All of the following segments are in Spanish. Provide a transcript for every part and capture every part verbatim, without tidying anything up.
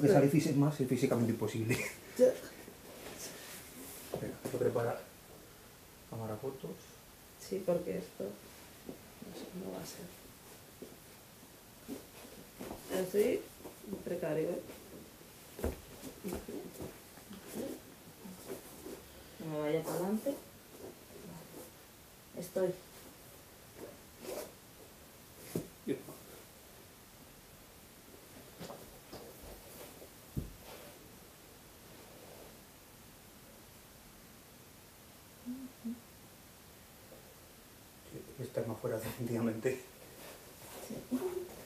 me sale físi- más es físicamente imposible. Ya. Venga, hay que preparar cámara fotos. Sí, porque esto no, sé, no va a ser. Estoy precario, ¿eh? No me vaya para adelante. Estoy. Está más fuera definitivamente. Sí.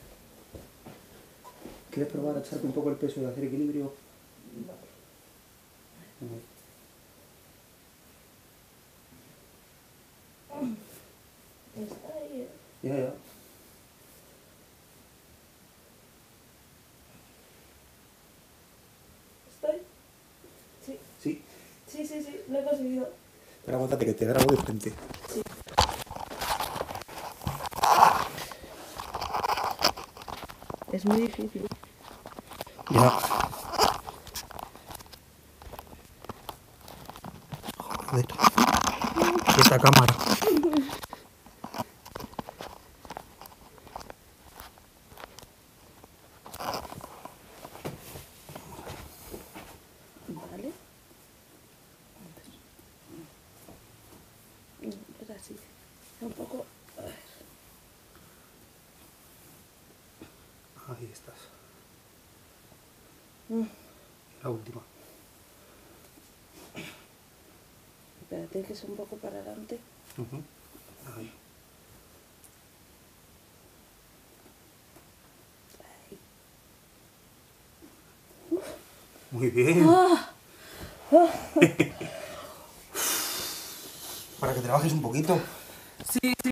¿Quieres probar a echarte un poco el peso y hacer equilibrio? Vale. Está ahí, ¿eh? Ya, ya. ¿Estoy? Sí. Sí. Sí, sí, sí, lo he conseguido. Pero aguántate que te grabo de frente. Sí. Es muy difícil. Ya. Joder. Esta cámara. Vale. Es así. Un poco. A ver. Ahí estás. Mm. La última. Espérate que es un poco para adelante. Uh-huh. Ahí. Ahí. Muy bien. ¡Ah! ¡Ah! Para que trabajes un poquito. Sí, sí.